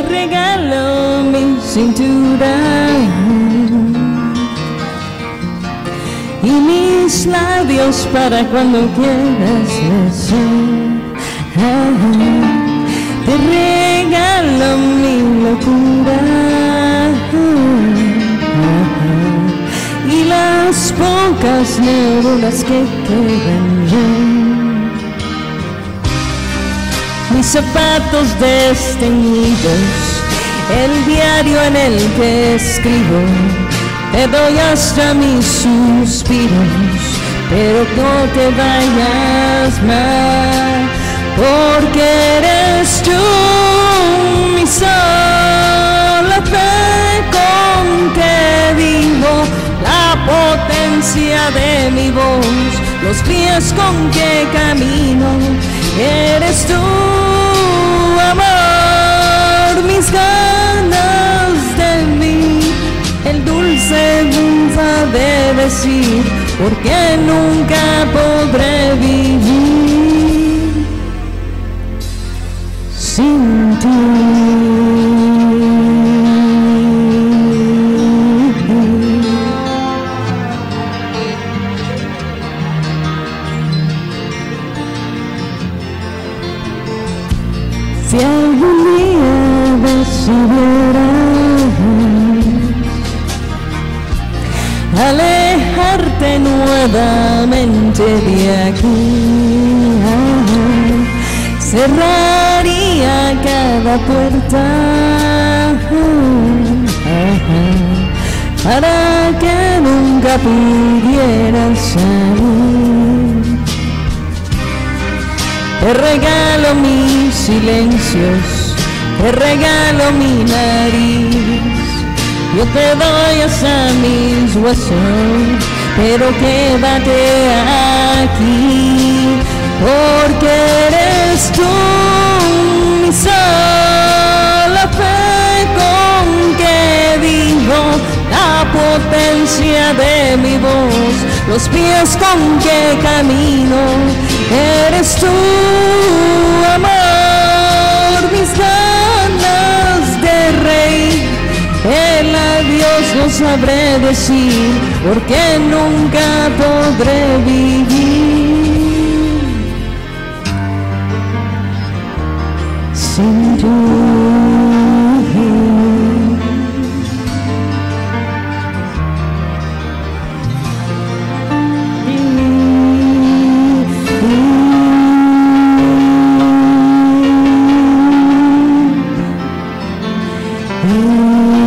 regalo mi cintura y mis labios para cuando quieras besar. Te regalo mi locura y las pocas neuronas que quedan ya. Mis zapatos desteñidos, el diario en el que escribo, te doy hasta mis suspiros, pero no te vayas más, porque eres tú mi sola fe con que vivo, la potencia de mi voz, los pies con que camino, eres tú, amor, mis ganas de mí, el dulce triunfa de decir, porque nunca podré vivir sin ti. Si algún día decidieras alejarte nuevamente de aquí, cerraría cada puerta para que nunca pudieras salir. Te regalo mis silencios, te regalo mi nariz, yo te doy hasta mis huesos, pero quédate aquí, porque eres tú mi sola fe con que vivo, la potencia de mi voz, los pies con que camino, eres tú, amor, mis ganas de reír, el adiós no sabré decir, porque nunca podré vivir sin ti. Mm-hmm.